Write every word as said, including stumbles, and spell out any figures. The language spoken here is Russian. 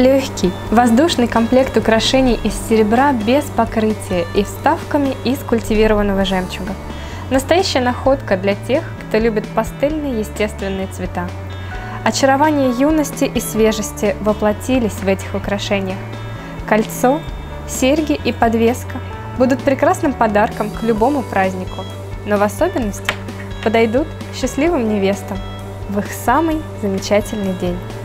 Легкий, воздушный комплект украшений из серебра без покрытия и вставками из культивированного жемчуга. Настоящая находка для тех, кто любит пастельные естественные цвета. Очарование юности и свежести воплотились в этих украшениях. Кольцо, серьги и подвеска будут прекрасным подарком к любому празднику, но в особенности подойдут счастливым невестам в их самый замечательный день.